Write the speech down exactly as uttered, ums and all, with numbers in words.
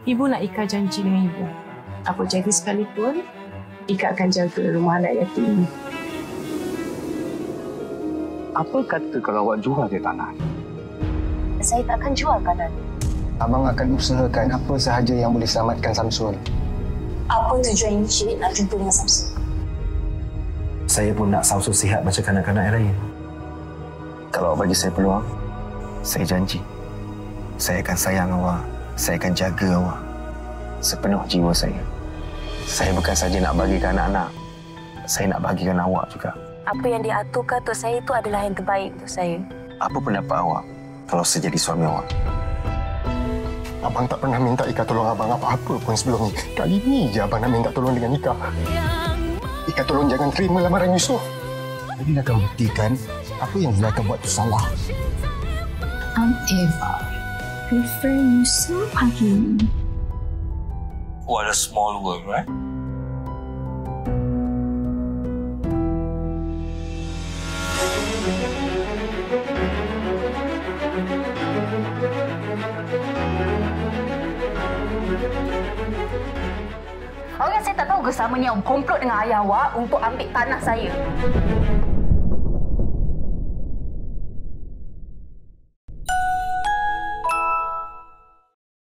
Ibu nak Ika janji dengan ibu. Apa jadi sekalipun, Ika akan jaga rumah anak yatim ini. Apa kata kalau awak jual dia tanah? Saya tak akan jual tanah. Abang akan usahakan apa sahaja yang boleh selamatkan Samsul. Apa tujuan Syed nak jumpa dengan Samsul? Saya pun nak Samsul sihat macam kanak-kanak yang lain. Kalau awak bagi saya peluang, saya janji. Saya akan sayang awak. Saya akan jaga awak. Sepenuh jiwa saya. Saya bukan saja nak bagikan anak-anak. Saya nak bagikan awak juga. Apa yang diaturkan untuk saya itu adalah yang terbaik untuk saya. Apa pendapat awak kalau saya jadi suami awak? Abang tak pernah minta Ika tolong abang apa-apa pun sebelum ni. Kali ni je abang nak minta tolong dengan Ika. Ika tolong jangan terima lamaran Yusof. Jadi nak akan buktikan apa yang dia akan buat itu salah. I'm Eva. Prefer Yusuf Hakim. What a small world, right? Orang saya tak tahu ke selama ni awak komplot dengan ayah awak untuk ambil tanah saya.